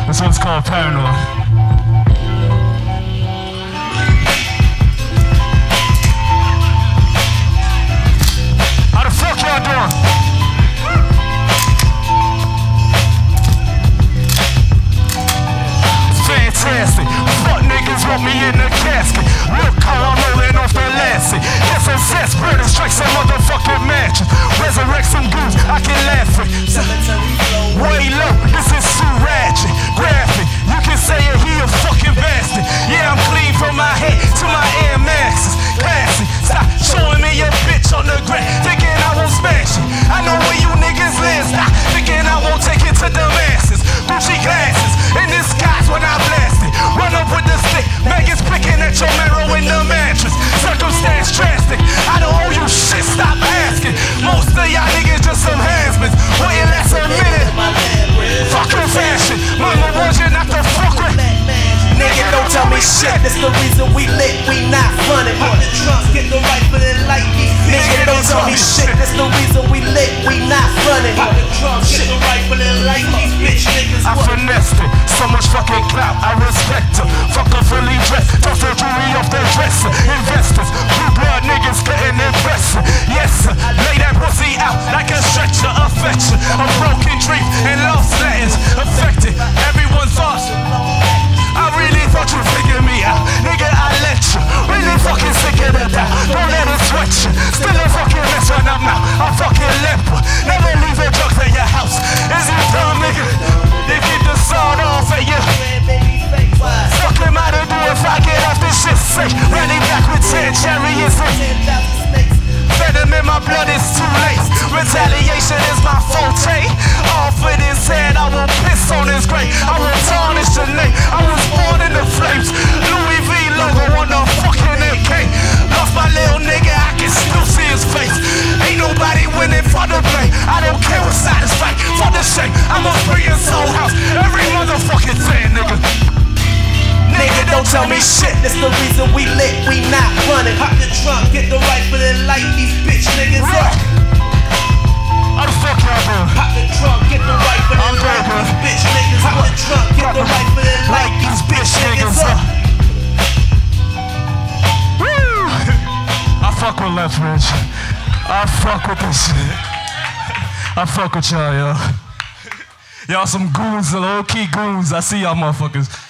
This one's called Paranoid. How the fuck y'all doing? Fantastic. Fuck niggas want me in the casket. Look how I'm rolling off the Lassie. Get some sex, burn and strike some motherfucking matches. Resurrect some goons, I can laugh with. Way low, this is Suarez. Graphic, you can say it, he a fucking bastard. Yeah, I'm clean from my head to my Air Maxes. Classy, stop showing me your bitch on the ground, thinking I won't smash it. I know where you niggas live, stop thinking I won't take it to the masses. Gucci glasses, in disguise when I blast it. Run up with the stick, maggots picking at your marrow in the mattress. Circumstance drastic, I don't owe you shit, stop asking. Most of y'all niggas just some handsmans, wait less a minute. Fucking fashion, mama was you not the fuck with. Nigga, don't tell me shit, that's the reason we lit, we not running. Pop the trunks, get the rifle and light these bitch niggas. Don't tell me shit, that's the reason we lit, we not running. Pop the trunks, get the rifle and light these bitch niggas. I finessed it, so much fucking clout, I respect her. Fuck her fully dressed, toss the jewelry off the dresser. Investors, blue blood niggas couldn't impress her. Yes sir, lay that pussy out like a stretcher, affection. A broken dream and lost letters, affected everyone's thoughts. I really thought you figured me out, nigga. I let you really fucking sick of the doubt. Don't let it sweat you. Still a fucking mess when I'm out. I'm fucking leper. Never leave the drugs at your house. Is you dumb, nigga? They keep the sawed off at you. Fuck am I to do if I get off this shit safe? Running back with 10 chariots. Venom in my blood is too late. Retaliation is my forte. Off with his head, I will piss on his grave. I will tarnish the name. I was born in the flames. Louis V logo on the fucking AK. Lost my little nigga, I can still see his face. Ain't nobody winning for the blame. I don't care what side is right. For the shame, I'm a free and soul house. Every motherfucking thing, nigga. Nigga, don't tell me shit, that's the reason we lit, we not running. Pop the trunk, get the rifle and light these bitch niggas up. How the fuck y'all doing? Pop the trunk, get the rifle and light these bitch niggas up. Pop the trunk, get the rifle and light these bitch niggas up. Woo! I fuck with Lethbridge. I fuck with this shit. I fuck with y'all, yo. Y'all some goons, low-key goons. I see y'all motherfuckers.